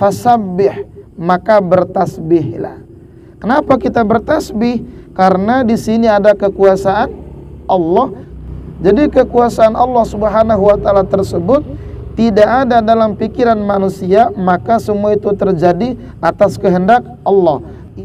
fasabbih, maka bertasbihlah. Kenapa kita bertasbih? Karena di sini ada kekuasaan Allah. Jadi kekuasaan Allah Subhanahu wa taala tersebut tidak ada dalam pikiran manusia, maka semua itu terjadi atas kehendak Allah.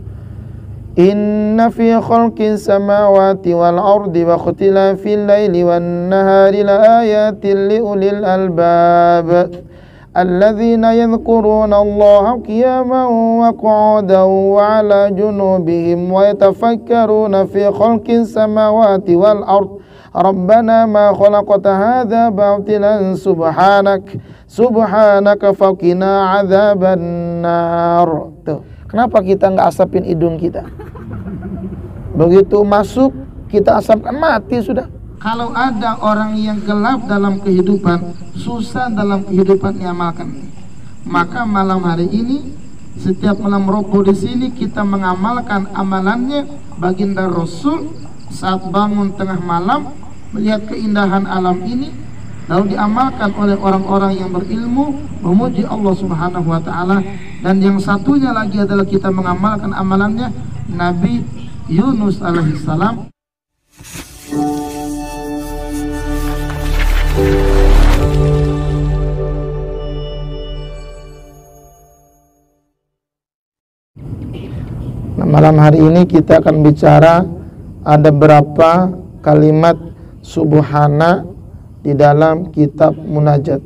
Inna fi khalqis samawati wal ardi wa ikhtilafil laili wan nahari laayatin liulil albab alladzina yadhkuruna Allaha qiyaman wa qu'udan wa 'ala junubihim wa yatafakkaruna fi khalqis samawati wal ardi Rabbana ma khalaqta hadza batilan subhanaka faqina adzaban nar. Tuh. Kenapa kita nggak asapin hidung kita? Begitu masuk kita asapkan, mati sudah. Kalau ada orang yang gelap dalam kehidupan, susah dalam kehidupan diamalkan, maka malam hari ini setiap malam Rabu di sini kita mengamalkan amalannya baginda Rasul saat bangun tengah malam melihat keindahan alam ini, lalu diamalkan oleh orang-orang yang berilmu memuji Allah Subhanahu wa taala. Dan yang satunya lagi adalah kita mengamalkan amalannya Nabi Yunus alaihissalam. Nah, malam hari ini kita akan bicara ada berapa kalimat subhana di dalam kitab munajat.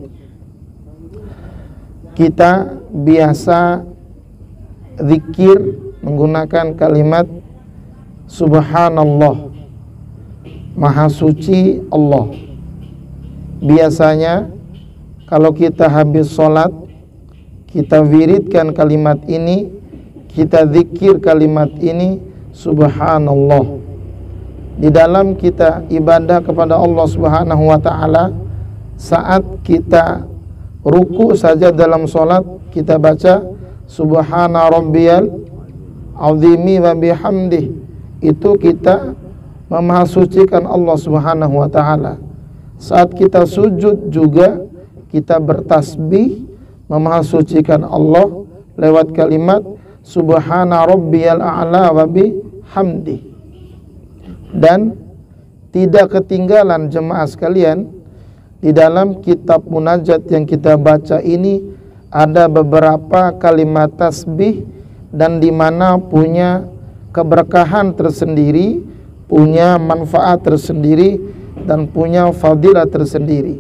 Kita biasa zikir menggunakan kalimat subhanallah, maha suci Allah. Biasanya kalau kita habis sholat, kita wiridkan kalimat ini, kita zikir kalimat ini, subhanallah. Di dalam kita ibadah kepada Allah Subhanahu wa taala, saat kita ruku saja dalam sholat, kita baca subhana rabbiyal azimi wa bihamdih. Itu kita memahasucikan Allah Subhanahu wa taala. Saat kita sujud juga kita bertasbih memahasucikan Allah lewat kalimat subhana rabbiyal a'la wa bihamdih. Dan tidak ketinggalan jemaah sekalian, di dalam kitab munajat yang kita baca ini ada beberapa kalimat tasbih dan di mana punya keberkahan tersendiri, punya manfaat tersendiri dan punya fadilah tersendiri.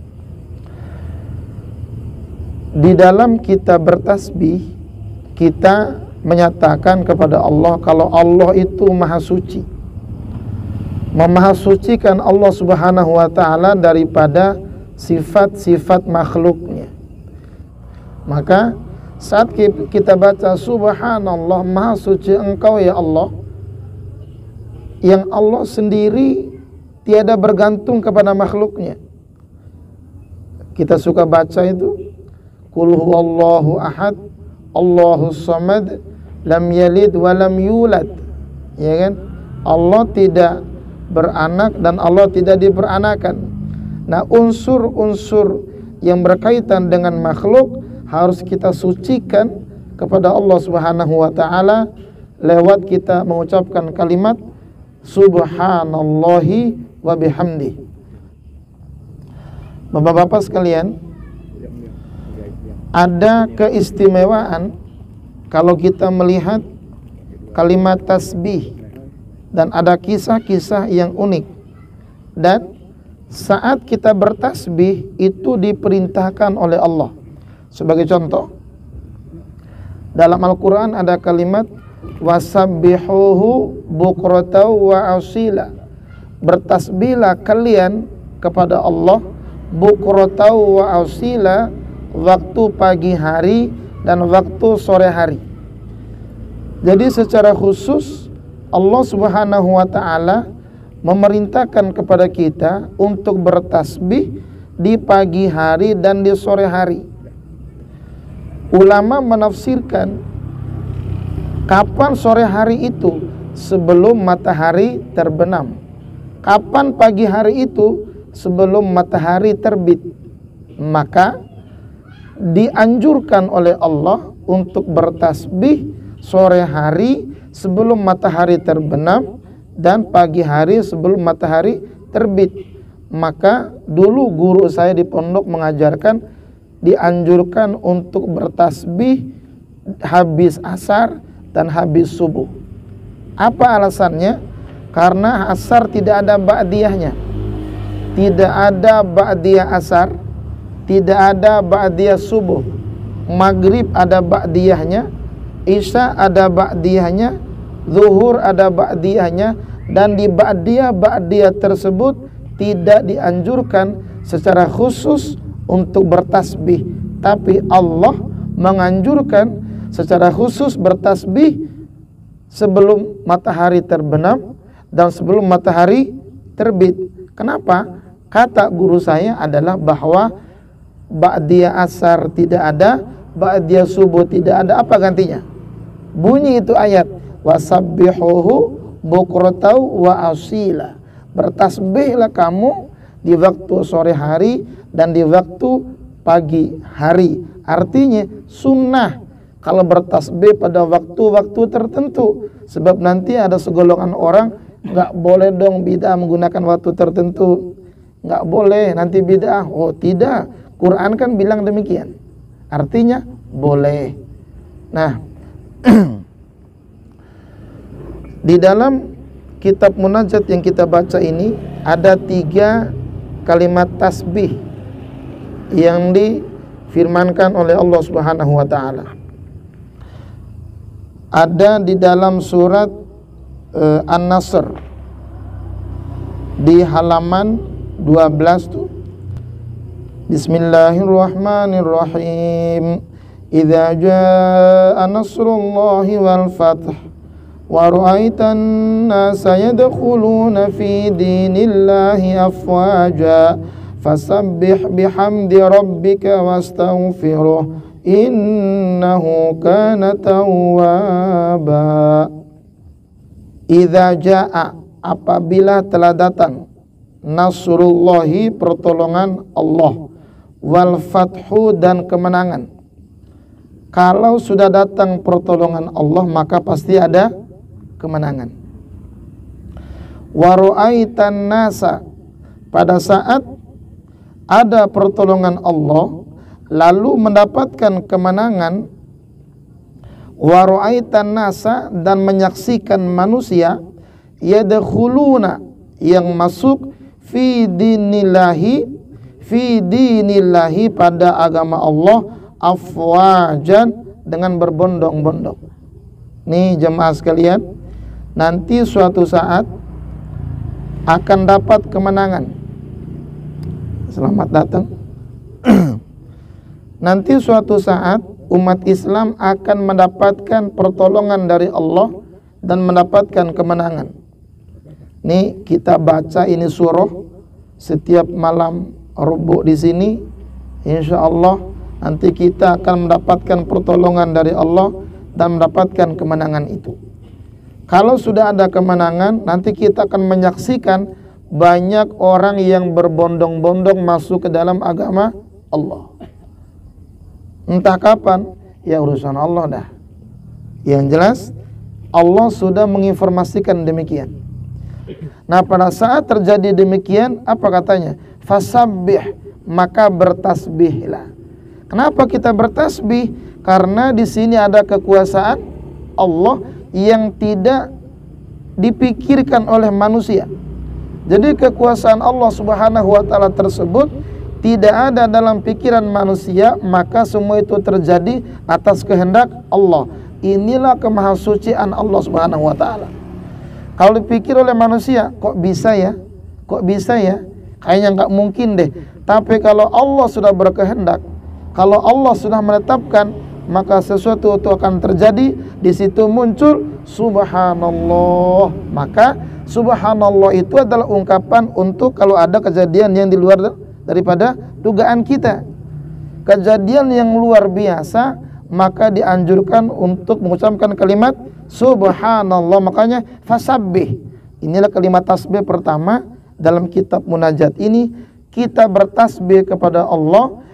Di dalam kita bertasbih, kita menyatakan kepada Allah kalau Allah itu maha suci, memahasucikan Allah Subhanahu wa taala daripada sifat-sifat makhluknya. Maka saat kita baca subhanallah, maha suci engkau ya Allah, yang Allah sendiri tiada bergantung kepada makhluknya. Kita suka baca itu qul huwallahu ahad Allahus samad lam yalid wa lam yulad, ya kan? Allah tidak beranak dan Allah tidak diperanakan. Nah, unsur-unsur yang berkaitan dengan makhluk harus kita sucikan kepada Allah Subhanahu wa taala lewat kita mengucapkan kalimat subhanallahi wa bihamdi. Bapak-bapak sekalian, ada keistimewaan kalau kita melihat kalimat tasbih, dan ada kisah-kisah yang unik. Dan saat kita bertasbih itu diperintahkan oleh Allah. Sebagai contoh, dalam Al-Quran ada kalimat wasabbihuhu bukratan wa asila. Bertasbihlah kalian kepada Allah bukratan wa asila, waktu pagi hari dan waktu sore hari. Jadi secara khusus Allah Subhanahu wa taala memerintahkan kepada kita untuk bertasbih di pagi hari dan di sore hari. Ulama menafsirkan kapan sore hari itu? Sebelum matahari terbenam. Kapan pagi hari itu? Sebelum matahari terbit. Maka dianjurkan oleh Allah untuk bertasbih sore hari sebelum matahari terbenam dan pagi hari sebelum matahari terbit. Maka dulu guru saya di pondok mengajarkan dianjurkan untuk bertasbih habis asar dan habis subuh. Apa alasannya? Karena asar tidak ada ba'diyahnya. Tidak ada ba'diyah asar, tidak ada ba'diyah subuh. Maghrib ada ba'diyahnya, isya ada ba'diyahnya, zuhur ada ba'diyahnya, dan di ba'diyah tersebut tidak dianjurkan secara khusus untuk bertasbih, tapi Allah menganjurkan secara khusus bertasbih sebelum matahari terbenam dan sebelum matahari terbit. Kenapa? Kata guru saya adalah bahwa ba'diyah asar tidak ada, ba'diyah subuh tidak ada. Apa gantinya? Bunyi itu ayat, wasabbihuhu bukratan wa asila. Bertasbihlah kamu di waktu sore hari dan di waktu pagi hari. Artinya sunnah kalau bertasbih pada waktu-waktu tertentu. Sebab nanti ada segolongan orang, nggak boleh dong bid'ah menggunakan waktu tertentu, nggak boleh nanti bid'ah. Oh tidak, Quran kan bilang demikian, artinya boleh. Nah di dalam kitab munajat yang kita baca ini ada 3 kalimat tasbih yang difirmankan oleh Allah Subhanahu wa taala. Ada di dalam surat An-Nasr di halaman 12 tuh. Bismillahirrahmanirrahim. Idza jaa nasrullahi wal fath wa ra'aitan nasa yadkhuluna fi dinillahi afwaja fasabbih bihamdi rabbika wastaghfiruh innahu kana tawwaba. Idza jaa, apabila telah datang, nasrullahi, pertolongan Allah, wal fathu, dan kemenangan. Kalau sudah datang pertolongan Allah maka pasti ada kemenangan. Wa ra'aitan nasa, pada saat ada pertolongan Allah lalu mendapatkan kemenangan, wa ra'aitan nasa, dan menyaksikan manusia, yadkhuluna, yang masuk, fi dinillahi, pada agama Allah, afwajan, dengan berbondong-bondong. Nih jemaah sekalian, nanti suatu saat akan dapat kemenangan. Selamat datang. Nanti suatu saat umat Islam akan mendapatkan pertolongan dari Allah dan mendapatkan kemenangan. Nih kita baca ini surah setiap malam Rabu di sini. Insya Allah nanti kita akan mendapatkan pertolongan dari Allah dan mendapatkan kemenangan itu. Kalau sudah ada kemenangan, nanti kita akan menyaksikan banyak orang yang berbondong-bondong masuk ke dalam agama Allah. Entah kapan, ya urusan Allah dah. Yang jelas Allah sudah menginformasikan demikian. Nah pada saat terjadi demikian, apa katanya? Fasabbih, maka bertasbihlah. Kenapa kita bertasbih? Karena di sini ada kekuasaan Allah yang tidak dipikirkan oleh manusia. Jadi kekuasaan Allah Subhanahu wa taala tersebut tidak ada dalam pikiran manusia, maka semua itu terjadi atas kehendak Allah. Inilah kemahasucian Allah Subhanahu wa taala. Kalau dipikir oleh manusia, kok bisa ya? Kok bisa ya? Kayaknya nggak mungkin deh. Tapi kalau Allah sudah berkehendak, kalau Allah sudah menetapkan, maka sesuatu itu akan terjadi. Di situ muncul subhanallah. Maka subhanallah itu adalah ungkapan untuk kalau ada kejadian yang di luar daripada dugaan kita, kejadian yang luar biasa, maka dianjurkan untuk mengucapkan kalimat subhanallah. Makanya fasabbih, inilah kalimat tasbih pertama dalam kitab munajat ini. Kita bertasbih kepada Allah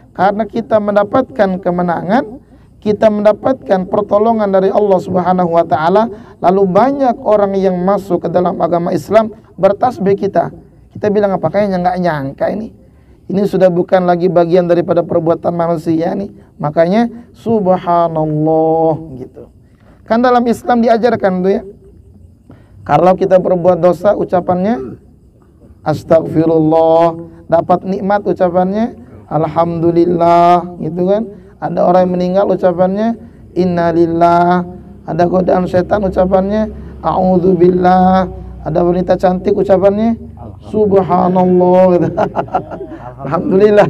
karena kita mendapatkan kemenangan, kita mendapatkan pertolongan dari Allah Subhanahu wa taala, lalu banyak orang yang masuk ke dalam agama Islam bertasbih kita. Kita bilang apa, kayaknya nggak nyangka ini. Ini sudah bukan lagi bagian daripada perbuatan manusia nih. Makanya subhanallah gitu. Kan dalam Islam diajarkan tuh ya. Kalau kita berbuat dosa ucapannya astagfirullah, dapat nikmat ucapannya alhamdulillah gitu kan. Ada orang yang meninggal ucapannya innalillah, ada godaan setan ucapannya a'udzubillah, ada wanita cantik ucapannya subhanallah gitu. Alhamdulillah.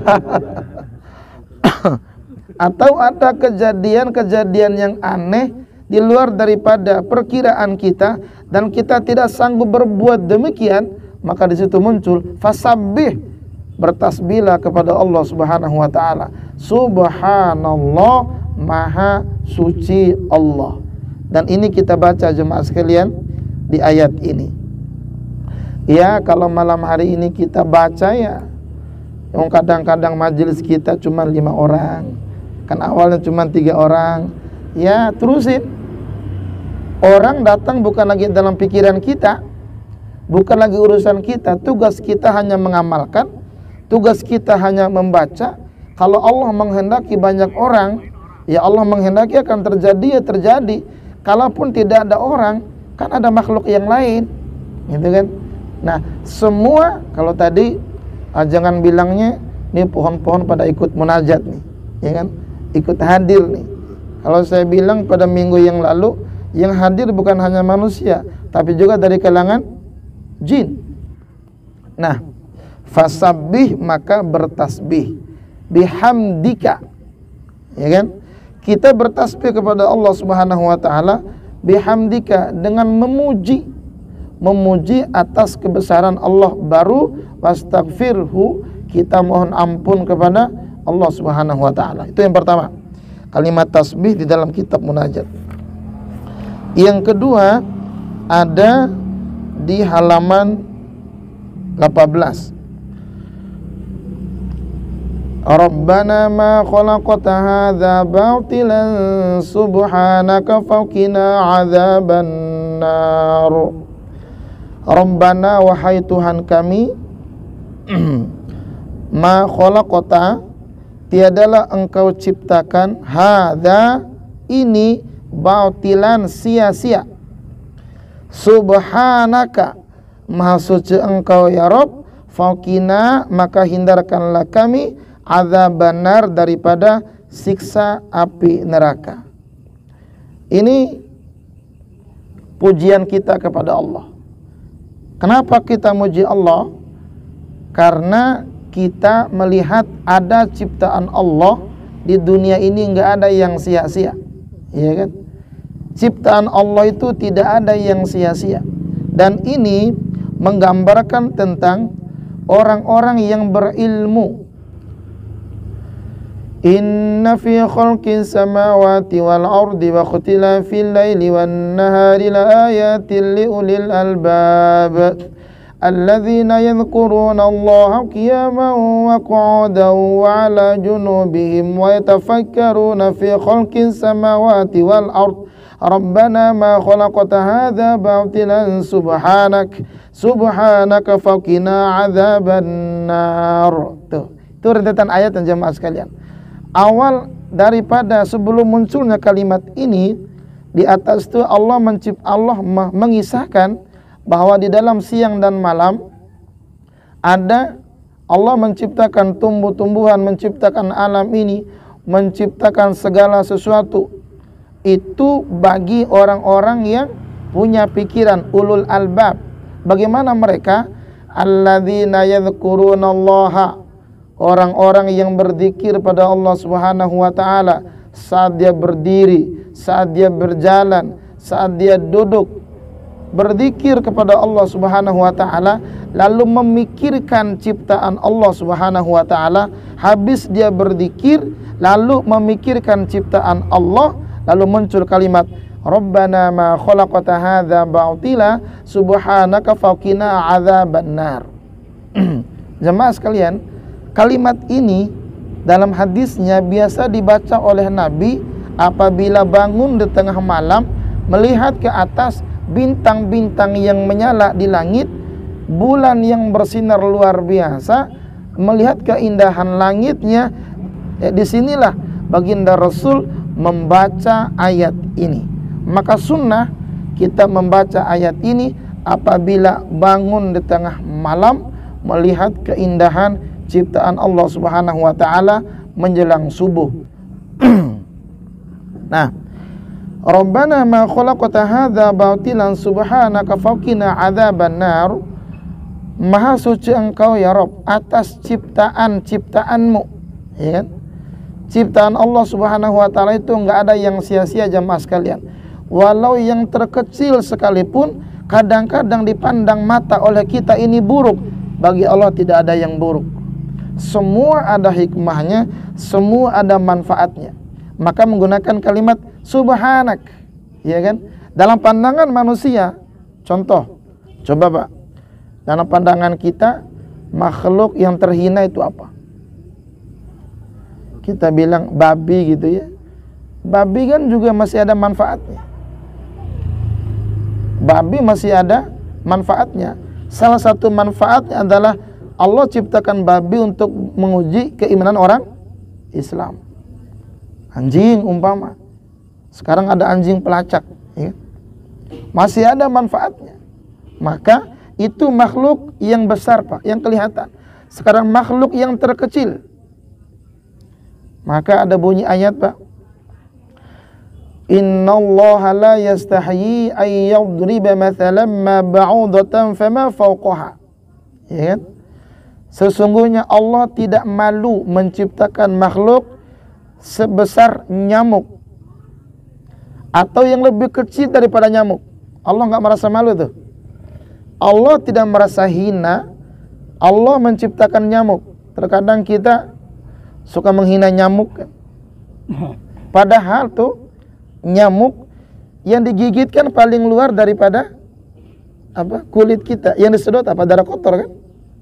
Atau ada kejadian-kejadian yang aneh di luar daripada perkiraan kita dan kita tidak sanggup berbuat demikian, maka di situ muncul fasabbih, bertasbihlah kepada Allah Subhanahu wa taala. Subhanallah, maha suci Allah. Dan ini kita baca jemaah sekalian di ayat ini. Ya, kalau malam hari ini kita baca ya, yang kadang-kadang majelis kita cuma 5 orang, kan awalnya cuma 3 orang. Ya, terusin. Orang datang bukan lagi dalam pikiran kita, bukan lagi urusan kita. Tugas kita hanya mengamalkan, tugas kita hanya membaca. Kalau Allah menghendaki banyak orang, ya Allah menghendaki akan terjadi, ya terjadi. Kalaupun tidak ada orang, kan ada makhluk yang lain, gitu kan? Nah, semua kalau tadi jangan bilangnya nih pohon-pohon pada ikut munajat nih, ya kan? Ikut hadir nih. Kalau saya bilang pada minggu yang lalu, yang hadir bukan hanya manusia, tapi juga dari kalangan jin. Nah, fasabbih, maka bertasbih, bihamdika, ya kan? Kita bertasbih kepada Allah Subhanahu wa taala bihamdika, dengan memuji atas kebesaran Allah, baru wastaghfirhu, kita mohon ampun kepada Allah Subhanahu wa taala. Itu yang pertama, kalimat tasbih di dalam kitab munajat. Yang kedua ada di halaman 18. Rabbana ma khalaqta hadza batilan subhanaka faqina adzaban nar. Rabbana, wahai Tuhan kami, ma khalaqta, tiadalah engkau ciptakan, hadza, ini, batilan, sia-sia, subhanaka, maha suci engkau ya Rabb, faqina, maka hindarkanlah kami, adzabannar, daripada siksa api neraka. Ini pujian kita kepada Allah. Kenapa kita muji Allah? Karena kita melihat ada ciptaan Allah di dunia ini, enggak ada yang sia-sia, ya kan? Ciptaan Allah itu tidak ada yang sia-sia. Dan ini menggambarkan tentang orang-orang yang berilmu. Inna fi khalqis samawati wal ardi wa ikhtilafil laili wan nahari la ayatin liulil albab alladzina yadhkuruna Allaha qiyaman wa qu'udan wa 'ala junubihim wa yatafakkaruna fi khalqis samawati wal ardi Rabbana ma khalaqta hadza batilan subhanaka faqina adzaban nar. Itu rentetan ayat dan jemaah sekalian. Awal daripada sebelum munculnya kalimat ini, di atas itu Allah mengisahkan bahwa di dalam siang dan malam ada Allah menciptakan tumbuh-tumbuhan, menciptakan alam ini, menciptakan segala sesuatu. Itu bagi orang-orang yang punya pikiran, ulul albab. Bagaimana mereka? Alladzina yadhkurunallaha, orang-orang yang berzikir pada Allah Subhanahu wa taala saat dia berdiri, saat dia berjalan, saat dia duduk. Berzikir kepada Allah Subhanahu wa taala, lalu memikirkan ciptaan Allah Subhanahu wa taala. Habis dia berzikir, lalu memikirkan ciptaan Allah, lalu muncul kalimat Rabbana ma khalaqta hadza batila subhanaka faqina adzaban nar. Jemaah sekalian, kalimat ini dalam hadisnya biasa dibaca oleh Nabi apabila bangun di tengah malam, melihat ke atas bintang-bintang yang menyala di langit, bulan yang bersinar luar biasa, melihat keindahan langitnya. Disinilah baginda Rasul membaca ayat ini. Maka sunnah kita membaca ayat ini apabila bangun di tengah malam, melihat keindahan ciptaan Allah Subhanahu wa taala menjelang subuh. Nah, Rabbana ma khalaqta hadza batilan subhanaka faqina adzaban nar. Maha suci Engkau ya Rabb atas ciptaan-ciptaanmu, ya kan? Ciptaan Allah Subhanahu wa taala itu enggak ada yang sia-sia jamaah sekalian. Walau yang terkecil sekalipun kadang-kadang dipandang mata oleh kita ini buruk, bagi Allah tidak ada yang buruk. Semua ada hikmahnya, semua ada manfaatnya. Maka menggunakan kalimat subhanak, ya kan? Dalam pandangan manusia, contoh, coba Pak, dalam pandangan kita makhluk yang terhina itu apa? Kita bilang babi gitu ya. Babi kan juga masih ada manfaatnya. Babi masih ada manfaatnya. Salah satu manfaatnya adalah Allah ciptakan babi untuk menguji keimanan orang Islam. Anjing umpama, sekarang ada anjing pelacak, ya, masih ada manfaatnya. Maka itu makhluk yang besar Pak, yang kelihatan. Sekarang makhluk yang terkecil, maka ada bunyi ayat Pak, innallaha la yastahyi ay yadriba mathalan ma ba'udatan fama fawqaha, ya kan? Sesungguhnya Allah tidak malu menciptakan makhluk sebesar nyamuk atau yang lebih kecil daripada nyamuk. Allah nggak merasa malu tuh. Allah tidak merasa hina. Allah menciptakan nyamuk. Terkadang kita suka menghina nyamuk, padahal tuh nyamuk yang digigitkan paling luar daripada apa? Kulit kita. Yang disedot apa? Darah kotor kan?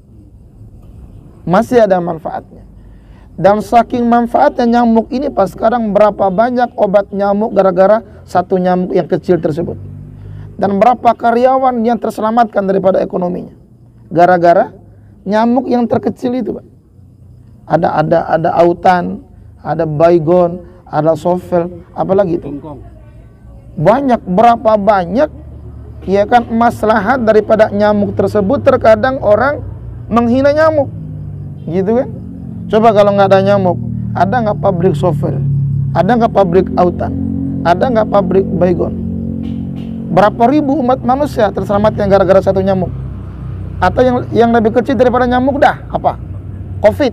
Masih ada manfaatnya. Dan saking manfaatnya nyamuk ini pas sekarang berapa banyak obat nyamuk gara-gara satu nyamuk yang kecil tersebut. Dan berapa karyawan yang terselamatkan daripada ekonominya gara-gara nyamuk yang terkecil itu, Pak. Ada autan, ada baygon, ada sofel, apalagi itu. Banyak, berapa banyak ya kan maslahat daripada nyamuk tersebut. Terkadang orang menghina nyamuk. Gitu kan? Coba kalau nggak ada nyamuk, ada nggak pabrik software, ada nggak pabrik autan, ada nggak pabrik baygon? Berapa ribu umat manusia terselamatkan gara-gara satu nyamuk? Atau yang lebih kecil daripada nyamuk dah apa? Covid,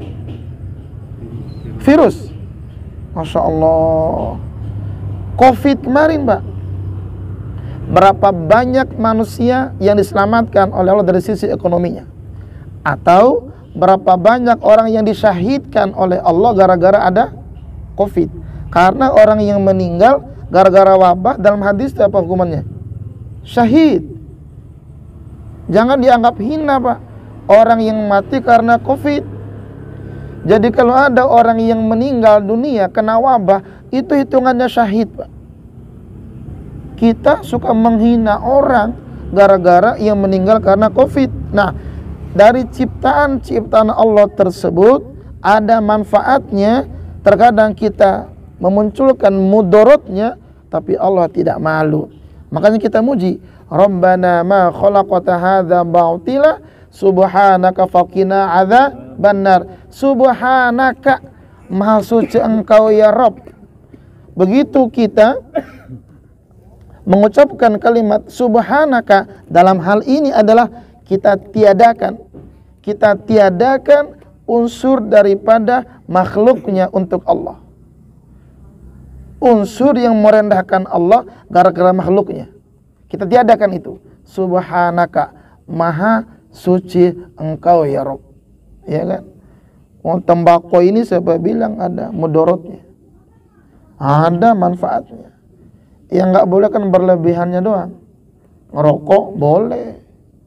virus. Masya Allah. Covid kemarin Pak, berapa banyak manusia yang diselamatkan oleh Allah dari sisi ekonominya? Atau berapa banyak orang yang disyahidkan oleh Allah gara-gara ada Covid? Karena orang yang meninggal gara-gara wabah dalam hadis itu apa hukumannya? Syahid. Jangan dianggap hina Pak, orang yang mati karena Covid. Jadi kalau ada orang yang meninggal dunia kena wabah, itu hitungannya syahid Pak. Kita suka menghina orang gara-gara yang meninggal karena Covid. Nah, dari ciptaan-ciptaan Allah tersebut ada manfaatnya. Terkadang kita memunculkan mudorotnya, tapi Allah tidak malu. Makanya kita muji, Rabbana ma khalaqta hadza batila subhanaka faqina adzaban nar. Subhanaka, maha suci Engkau ya Rabb. Begitu kita mengucapkan kalimat subhanaka, dalam hal ini adalah kita tiadakan unsur daripada makhluknya untuk Allah. Unsur yang merendahkan Allah gara-gara makhluknya, kita tiadakan itu. Subhanaka, maha suci Engkau ya Rabb. Ya kan? Tembakau ini siapa bilang ada mudorotnya? Ada manfaatnya. Yang nggak boleh kan berlebihannya doang. Ngerokok boleh.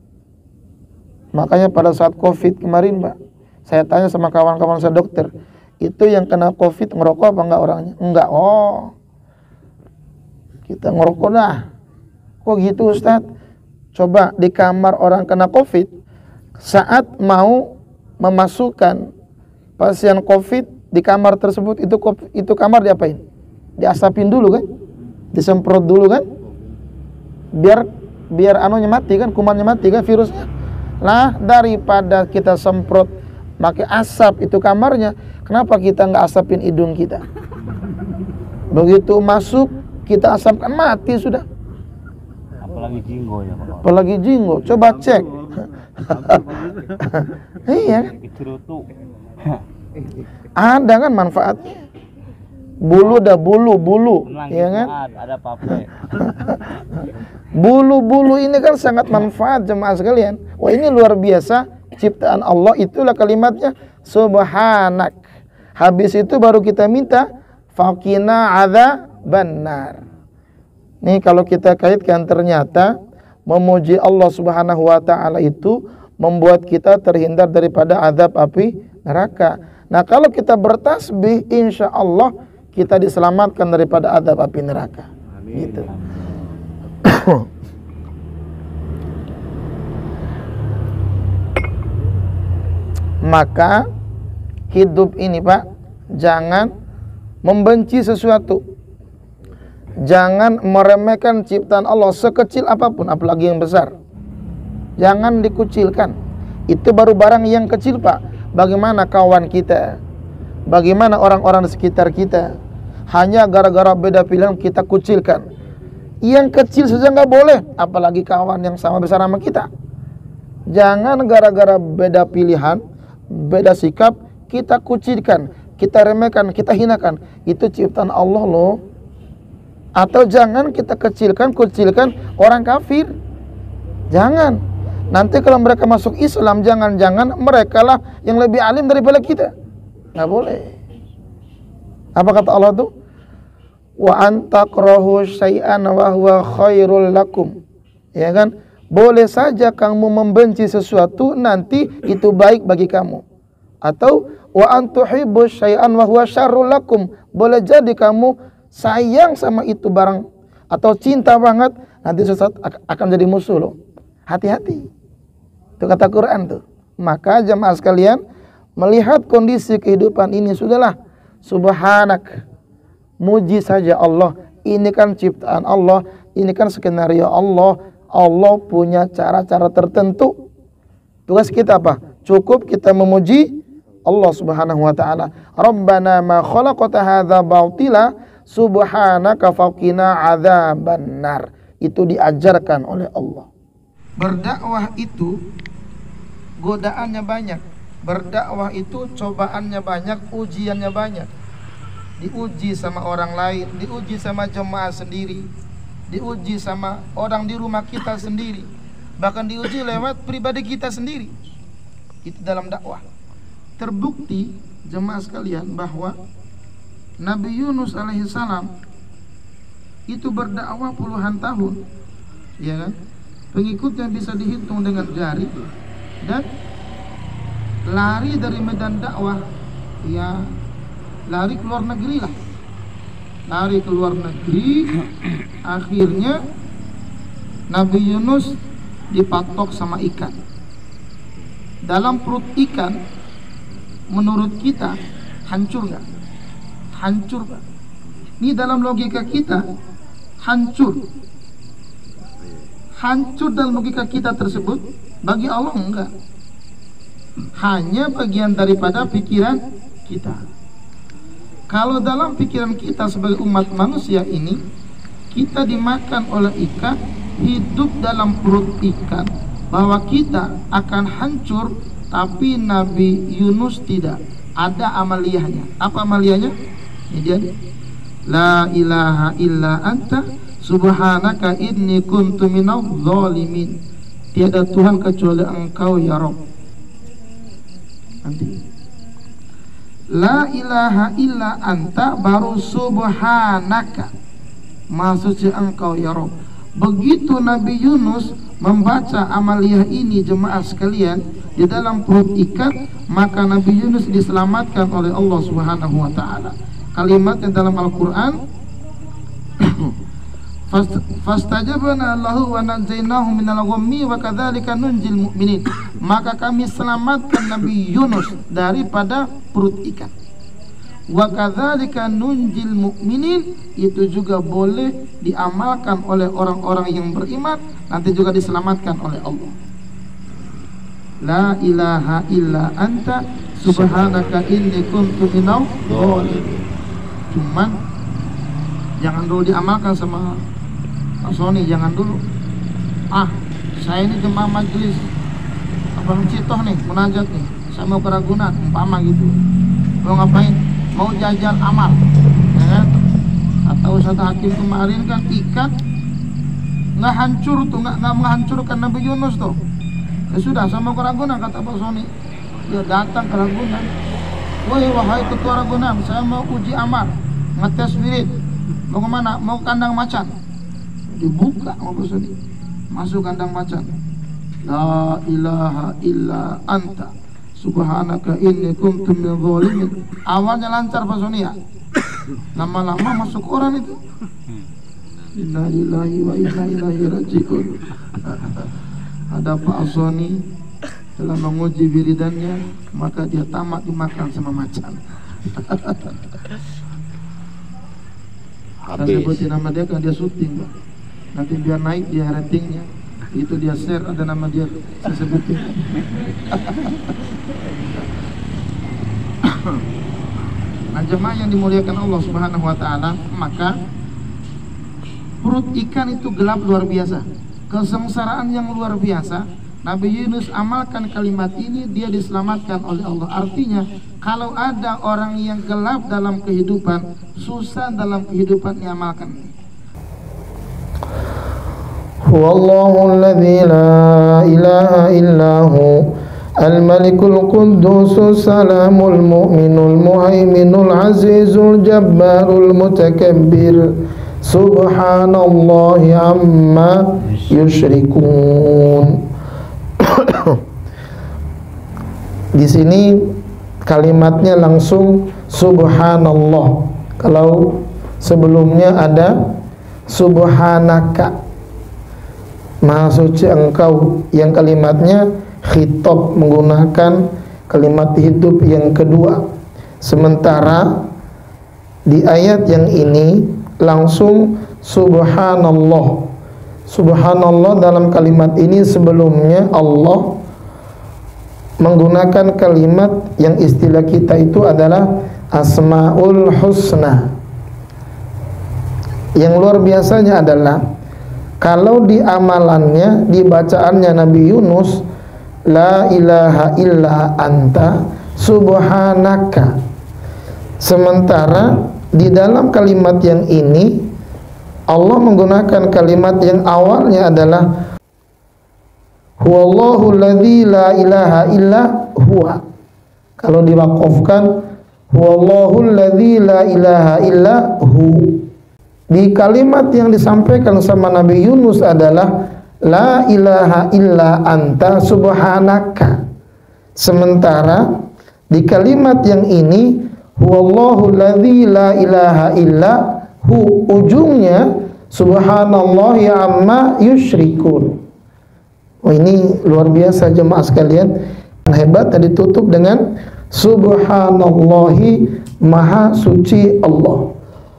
Makanya pada saat Covid kemarin Pak, saya tanya sama kawan-kawan saya dokter, Itu yang kena COVID ngerokok apa enggak orangnya? Enggak. Oh, kita ngerokok dah. Kok gitu Ustaz? Coba di kamar orang kena COVID, saat mau memasukkan pasien COVID di kamar tersebut, itu kamar diapain? Diasapin dulu kan? Disemprot dulu kan? Biar anunya mati kan, kumannya mati kan, virusnya. Nah, daripada kita semprot pakai asap itu kamarnya, kenapa kita nggak asapin hidung kita? Begitu masuk kita asapkan, mati sudah. Apalagi jinggo ya Pak. Apalagi jinggo, coba cek. Iya. Ada kan manfaatnya. Bulu ya kan? Ada pape. Bulu ini kan sangat manfaat jemaah sekalian. Wah, ini luar biasa ciptaan Allah, itulah kalimatnya subhanak. Habis itu baru kita minta faqina adzabannar. Nih kalau kita kaitkan, ternyata memuji Allah Subhanahu wa taala itu membuat kita terhindar daripada azab api neraka. Nah, kalau kita bertasbih, insya Allah kita diselamatkan daripada azab api neraka. Amin. Gitu. Maka hidup ini Pak, jangan membenci sesuatu. Jangan meremehkan ciptaan Allah sekecil apapun, apalagi yang besar. Jangan dikucilkan. Itu baru barang yang kecil Pak. Bagaimana kawan kita, bagaimana orang-orang di sekitar kita, hanya gara-gara beda pilihan kita kucilkan. Yang kecil saja nggak boleh, apalagi kawan yang sama besar sama kita. Jangan gara-gara beda pilihan, beda sikap, kita kucilkan, kita remehkan, kita hinakan. Itu ciptaan Allah loh. Atau jangan kita kucilkan orang kafir. Jangan. Nanti kalau mereka masuk Islam, jangan-jangan mereka lah yang lebih alim daripada kita. Nggak boleh. Apa kata Allah tuh? Wa antakrahu syai'an wa huwa khairul lakum. Ya kan? Boleh saja kamu membenci sesuatu, nanti itu baik bagi kamu. Atau wa antuhibbu syai'an wa huwa syarrul lakum. Boleh jadi kamu sayang sama itu barang atau cinta banget, nanti sesuatu akan jadi musuh loh. Hati-hati. Itu kata Quran tuh. Maka jemaah sekalian, melihat kondisi kehidupan ini, sudahlah, subhanak, muji saja Allah. Ini kan ciptaan Allah, ini kan skenario Allah. Allah punya cara-cara tertentu. Tugas kita apa? Cukup kita memuji Allah Subhanahu wa taala. Rabbana ma khalaqta hadza bautila subhanaka faqina adzabannar. Itu diajarkan oleh Allah. Berdakwah itu godaannya banyak. Berdakwah itu cobaannya banyak, ujiannya banyak. Diuji sama orang lain, diuji sama jemaah sendiri, diuji sama orang di rumah kita sendiri, bahkan diuji lewat pribadi kita sendiri. Itu dalam dakwah. Terbukti jemaah sekalian bahwa Nabi Yunus alaihissalam itu berdakwah puluhan tahun, ya kan? Pengikutnya bisa dihitung dengan jari, dan lari dari medan dakwah, ya lari ke luar negeri lah, lari ke luar negeri. Akhirnya Nabi Yunus dipatok sama ikan. Dalam perut ikan, menurut kita hancur nggak? Hancur Pak. Ini dalam logika kita hancur. Hancur dalam logika kita tersebut, bagi Allah enggak. Hanya bagian daripada pikiran kita. Kalau dalam pikiran kita sebagai umat manusia ini, kita dimakan oleh ikan, hidup dalam perut ikan, bahwa kita akan hancur, tapi Nabi Yunus tidak. Ada amaliyahnya. Apa amaliyahnya? Ini dia. La ilaha illa anta subhanaka inni kuntu minadh dhalimin. Tiada Tuhan kecuali Engkau ya Rabb. Nanti la ilaha illa anta baru subhanaka, maksudnya Engkau ya Rabb. Begitu Nabi Yunus membaca amaliyah ini jemaah sekalian di dalam perut ikan, maka Nabi Yunus diselamatkan oleh Allah Subhanahu wa taala. Kalimatnya dalam Al-Qur'an fastajabna lahu wa najaynahu minal ghammi wa kadzalika nunjil mu'minin. Maka kami selamatkan Nabi Yunus daripada perut ikan. Wa kadzalika nunjil mu'minin, itu juga boleh diamalkan oleh orang-orang yang beriman, nanti juga diselamatkan oleh Allah. La ilaha illa anta subhanaka inni kuntu minadh dhalimin. Cuman jangan dulu diamalkan sama Pak Sony, jangan dulu. Saya ini jemaah majelis Abang Citoh nih, munajat nih, saya mau ke Ragunan, umpama gitu. Mau ngapain? Mau jajal amal, ya kan? Atau Ustaz Hakim kemarin kan ikan nggak hancur tuh, nggak menghancurkan Nabi Yunus tuh. Ya sudah, saya mau ke Ragunan, kata Pak Sony. Dia datang ke Ragunan. Wahai ketua Ragunan, saya mau uji amal, ngetes spirit. Mau kemana? Mau kandang macan. Dibuka sama Pak Sony, masuk kandang macan. La ilaha illa anta subhanaka inni kuntu minadh dhalimin. Awalnya lancar Pak Sony ya, lama-lama masuk orang itu. Inna lillahi wa inna ilaihi raji'un. Ada Pak Sony telah menguji wiridannya, maka dia tamat dimakan sama macan. Saya sebutin nama dia kan dia syuting, Pak. Nanti biar naik dia ratingnya, itu dia share, ada nama dia, saya sebutin. Nah, jemaah yang dimuliakan Allah Subhanahu wa taala, maka perut ikan itu gelap luar biasa, kesengsaraan yang luar biasa. Nabi Yunus amalkan kalimat ini, dia diselamatkan oleh Allah. Artinya kalau ada orang yang gelap dalam kehidupan, susah dalam kehidupan, diamalkan. Huwallahu alladzi la ilaha illahu al-malikul quddusus salamul mu'minul muhaiminul azizul jabbarul mutakabbir subhanallahi amma yusyrikun. Di sini kalimatnya langsung subhanallah. Kalau sebelumnya ada subhanaka, Maha suci engkau, yang kalimatnya khitab menggunakan kalimat hidup yang kedua. Sementara di ayat yang ini langsung subhanallah. Subhanallah dalam kalimat ini sebelumnya Allah menggunakan kalimat yang istilah kita itu adalah Asmaul Husna. Yang luar biasanya adalah kalau di amalannya, di bacaannya Nabi Yunus, la ilaha illa anta subhanaka. Sementara di dalam kalimat yang ini Allah menggunakan kalimat yang awalnya adalah huwallahu alladzi la ilaha illa huwa. Kalau diwaqafkan huwallahu alladzi la ilaha illa hu. Di kalimat yang disampaikan sama Nabi Yunus adalah la ilaha illa anta subhanaka. Sementara di kalimat yang ini huwallahu alladzi la ilaha illa hu, ujungnya subhanallahi amma yusyrikun. Ini luar biasa jemaah sekalian. Hebat, tadi ditutup dengan subhanallahi, maha suci Allah.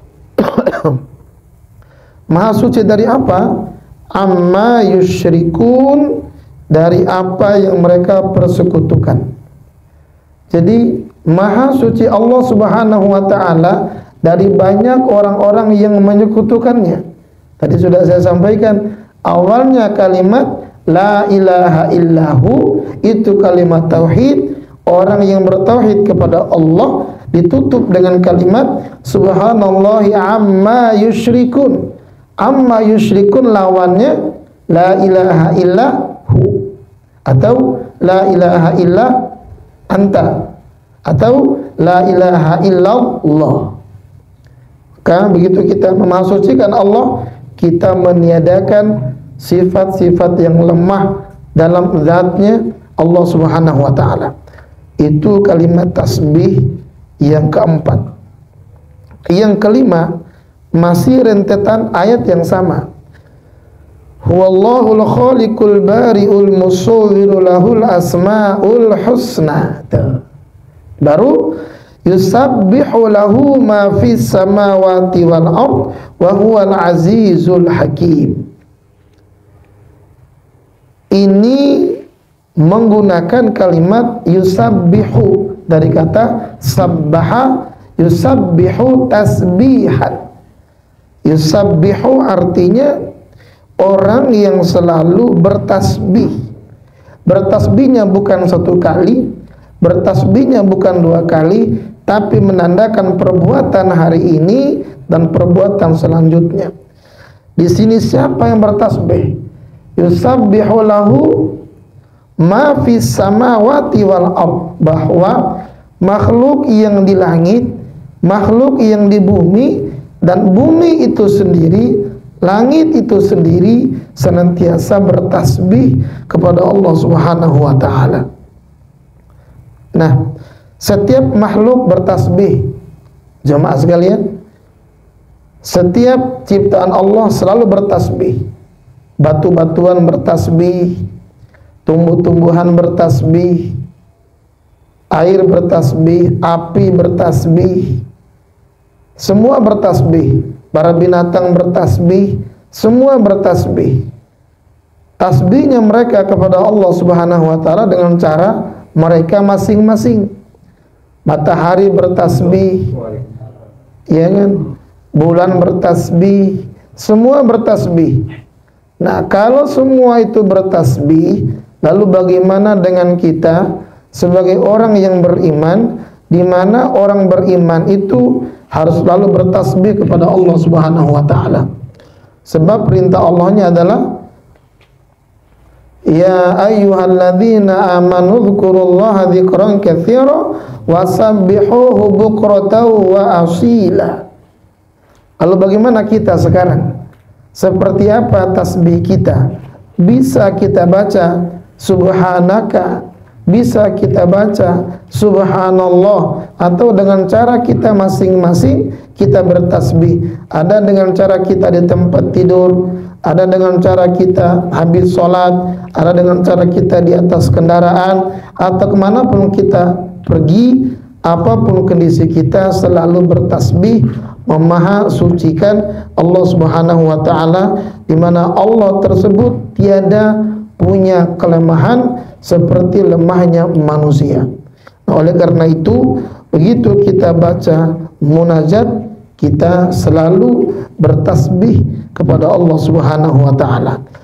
Maha suci dari apa? Amma yusyrikun, dari apa yang mereka persekutukan. Jadi maha suci Allah Subhanahu wa taala dari banyak orang-orang yang menyekutukannya. Tadi sudah saya sampaikan, awalnya kalimat la ilaha illahu itu kalimat tauhid, orang yang bertauhid kepada Allah, ditutup dengan kalimat subhanallahi amma yusyrikun. Amma yusyrikun lawannya la ilaha illahu, atau la ilaha illa anta, atau la ilaha illallah. Maka begitu kita memasucikan Allah, kita meniadakan sifat-sifat yang lemah dalam zatnya Allah Subhanahu wa ta'ala. Itu kalimat tasbih yang keempat. Yang kelima masih rentetan ayat yang sama. Huwallahul khaliqul bari'ul musawwiru lahul asmaul husna. Baru yusabbihu lahu ma fis samawati wal ard wa huwal azizul hakim. Ini menggunakan kalimat yusabbihu dari kata sabbaha, yusabbihu tasbihan. Yusabbihu artinya orang yang selalu bertasbih. Bertasbihnya bukan satu kali, bertasbihnya bukan dua kali, tapi menandakan perbuatan hari ini dan perbuatan selanjutnya. Di sini siapa yang bertasbih? Yusabbihu lahu ma fis samawati wal ard, bahwa makhluk yang di langit, makhluk yang di bumi, dan bumi itu sendiri, langit itu sendiri senantiasa bertasbih kepada Allah Subhanahu wa taala. Nah, setiap makhluk bertasbih. Jemaah sekalian, setiap ciptaan Allah selalu bertasbih. Batu-batuan bertasbih, tumbuh-tumbuhan bertasbih, air bertasbih, api bertasbih, semua bertasbih. Para binatang bertasbih, semua bertasbih. Tasbihnya mereka kepada Allah Subhanahu wa taala dengan cara mereka masing-masing. Matahari bertasbih, ya kan? Bulan bertasbih, semua bertasbih. Nah, kalau semua itu bertasbih, lalu bagaimana dengan kita sebagai orang yang beriman, di mana orang beriman itu harus selalu bertasbih kepada Allah Subhanahu wa taala. Sebab perintah Allahnya adalah ya ayyuhalladzina amanu dzkurullaha dzikran katsira wasabbihuhu bukratan wa asila. Lalu bagaimana kita sekarang? Seperti apa tasbih kita? Bisa kita baca subhanaka, bisa kita baca subhanallah, atau dengan cara kita masing-masing kita bertasbih. Ada dengan cara kita di tempat tidur, ada dengan cara kita habis sholat, ada dengan cara kita di atas kendaraan, atau kemanapun kita pergi, apapun kondisi kita selalu bertasbih, memaha sucikan Allah Subhanahu wa taala, di mana Allah tersebut tiada punya kelemahan seperti lemahnya manusia. Nah, oleh karena itu, begitu kita baca munajat, kita selalu bertasbih kepada Allah Subhanahu wa taala.